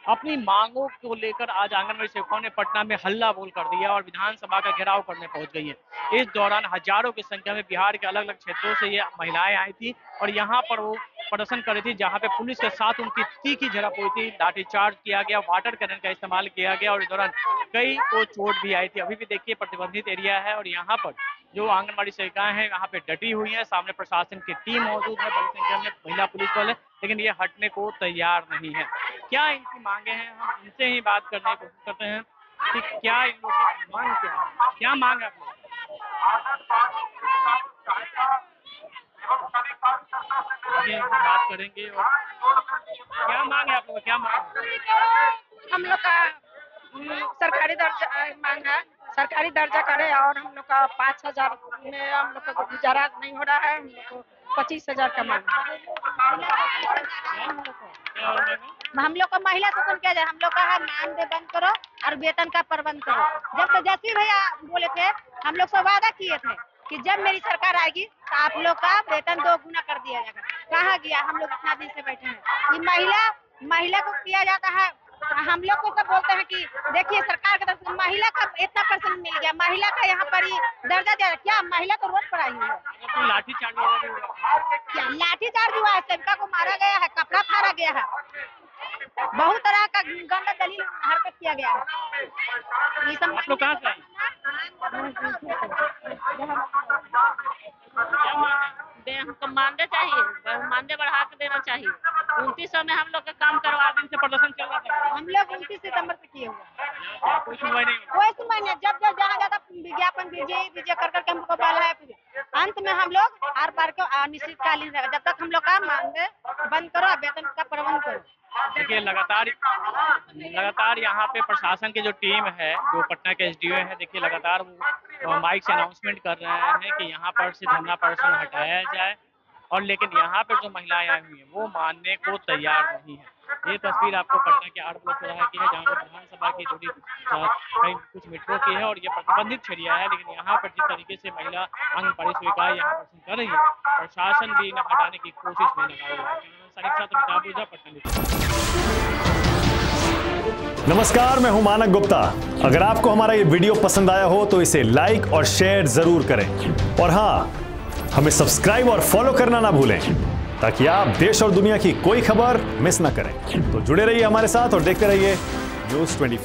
अपनी मांगों को लेकर आज आंगनबाड़ी सेविकाओं ने पटना में हल्ला बोल कर दिया और विधानसभा का घेराव करने पहुंच गई है। इस दौरान हजारों की संख्या में बिहार के अलग अलग क्षेत्रों से ये महिलाएं आई थी और यहाँ पर वो प्रदर्शन कर रही थी, जहाँ पे पुलिस के साथ उनकी तीखी झड़प हुई थी, लाठीचार्ज किया गया, वाटर कैनन का इस्तेमाल किया गया और इस दौरान कई को चोट भी आई थी। अभी भी देखिए प्रतिबंधित एरिया है और यहाँ पर जो आंगनबाड़ी सेविकाएं हैं यहाँ पे डटी हुई हैं, सामने प्रशासन की टीम मौजूद है, बड़ी संख्या में महिला पुलिस बल है, लेकिन ये हटने को तैयार नहीं है। क्या इनकी मांगे हैं, हम इनसे ही बात करने की कोशिश करते हैं कि क्या इन लोगों की मांग क्या मांग है आप लोग? बात करेंगे और क्या मांग है आप लोग, क्या मांग है? हम लोग का सरकारी दर्जा मांग है, सरकारी दर्जा करे और हम लोग का 5,000 में हम लोग का गुजारा नहीं हो रहा है, हम लोग को 25,000 का मांग है। हम लोग को महिला सुकून किया जाए, हम लोग का मानदेय बंद करो और वेतन का प्रबंध करो। जब तेजस्वी भैया बोले थे, हम लोग से वादा किए थे कि जब मेरी सरकार आएगी तो आप लोग का वेतन 2 गुना कर दिया जाएगा। कहाँ गया? हम लोग इतना दिन से बैठे हैं। ये महिला को किया जाता है, हम लोग को सब बोलते हैं कि देखिए सरकार की तरफ से महिला का इतना परसेंट मिल गया, महिला का यहाँ पर ही दर्जा दिया। क्या महिला तो रोड पर आई हुई है? लाठीचार्ज क्या लाठीचार्ज हुआ है? सेविका को मारा गया है, कपड़ा फाड़ा गया है, बहुत तरह का गंदा दलील हरकत किया गया है। ये सब आप लोग कहाँ से आए? हमको मानदेय चाहिए, मानदेय बढ़ा के देना चाहिए। 2900 में हम लोग का काम करवा दिन से प्रदर्शन चल रहा था। हम लोग 29 सितंबर से किए हुए, कोई सुनवाई नहीं, कोई सुनवाई नहीं। जब जहाँ ज्यादा विज्ञापन दीजिए कर करके हमको बाला है, अंत में हम लोग आर पार को अनिश्चितकालीन रहेगा, जब तक हम लोग का मानदेय बंद करो, वेतन का प्रबंध करो। देखिए लगातार यहाँ पे प्रशासन की जो टीम है, जो पटना के एसडीओ है, देखिए लगातार वो माइक से अनाउंसमेंट कर रहे हैं कि यहाँ पर से धरना प्रदर्शन हटाया जाए, और लेकिन यहाँ पर जो महिलाएं आई हुई हैं वो मानने को तैयार नहीं है। ये तस्वीर आपको पटना के 8 ब्लॉक चौराहे की है, जहाँ पर विधानसभा की दूरी कई कुछ मीटरों की है और ये प्रतिबंधित एरिया है, लेकिन यहाँ पर जिस तरीके से महिला आंगनबाड़ी सेविकाएं यहाँ प्रदर्शन कर रही है, प्रशासन भी इन्हें हटाने की कोशिश में लगा हुआ है। नमस्कार, मैं हूं मानक गुप्ता। अगर आपको हमारा ये वीडियो पसंद आया हो तो इसे लाइक और शेयर जरूर करें, और हाँ, हमें सब्सक्राइब और फॉलो करना ना भूलें ताकि आप देश और दुनिया की कोई खबर मिस ना करें। तो जुड़े रहिए हमारे साथ और देखते रहिए न्यूज़ 24।